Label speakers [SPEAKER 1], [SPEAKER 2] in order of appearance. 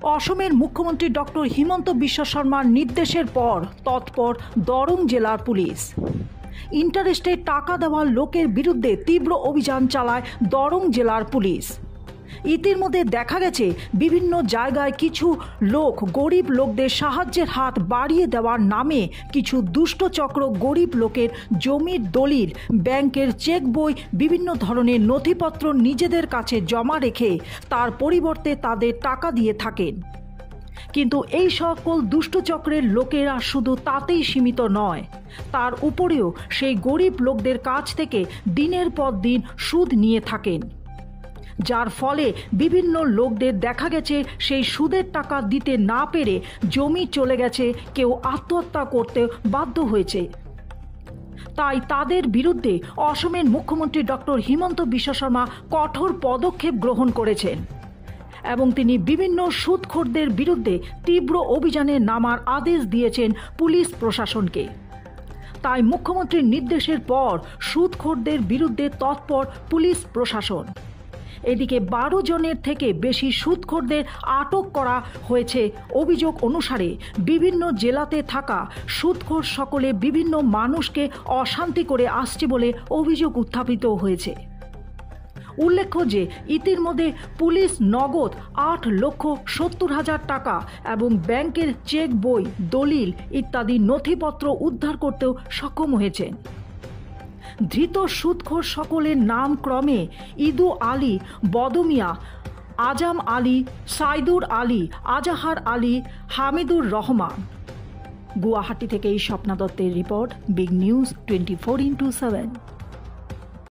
[SPEAKER 1] অসমের মুখ্যমন্ত্রী ডক্টর হিমন্ত বিশ্ব শর্মার নির্দেশের পর তৎপর দরং জেলার পুলিশ। ইন্টারেস্টে টাকা দেওয়ার লোকের বিরুদ্ধে তীব্র অভিযান চালায় দরং জেলার পুলিশ। ইতিমধ্যে দেখা গেছে বিভিন্ন জায়গায় কিছু লোক গরিব লোকদের সাহায্যের হাত বাড়িয়ে দেওয়ার নামে কিছু দুষ্ট চক্র গরিব লোকের জমির দলিল, ব্যাংকের চেক বই, বিভিন্ন ধরনের নথিপত্র নিজেদের কাছে জমা রেখে তার পরিবর্তে তাদের টাকা দিয়ে থাকেন। কিন্তু এই সকল দুষ্ট চক্রের লোকেরা শুধু তাতেই সীমিত নয়, তার উপরেও সেই গরিব লোকদের কাছ থেকে দিনের পর দিন সুদ নিয়ে থাকেন, যার ফলে বিভিন্ন লোকদের দেখা গেছে সেই সুদের টাকা দিতে না পেরে জমি চলে গেছে, কেউ আত্মহত্যা করতে বাধ্য হয়েছে। তাই তাদের বিরুদ্ধে অসমের মুখ্যমন্ত্রী ডক্টর হিমন্ত বিশ্ব শর্মা কঠোর পদক্ষেপ গ্রহণ করেছেন এবং তিনি বিভিন্ন সুদখোরদের বিরুদ্ধে তীব্র অভিযানে নামার আদেশ দিয়েছেন পুলিশ প্রশাসনকে। তাই মুখ্যমন্ত্রীর নির্দেশের পর সুদখোরদের বিরুদ্ধে তৎপর পুলিশ প্রশাসন। এদিকে 12 জনের থেকে বেশি সুদখোরদের আটক করা হয়েছে। অভিযোগ অনুসারে বিভিন্ন জেলাতে থাকা সুদখোর সকলে বিভিন্ন মানুষকে অশান্তি করে আসছে বলে অভিযোগ উত্থাপিত হয়েছে। উল্লেখ্য যে ইতিমধ্যে পুলিশ নগদ 8,70,000 টাকা এবং ব্যাংকের চেক বই, দলিল ইত্যাদি নথিপত্র উদ্ধার করতেও সক্ষম হয়েছেন। ধৃত সুদখোর সকলের নাম ক্রমে ইদু আলী, বদমিয়া, আজাম আলী, সাইদুর আলী, আজাহার আলী, হামিদুর রহমান। গুয়াহাটি থেকে স্বপ্না দত্তের রিপোর্ট, বিগ নিউজ 24x7।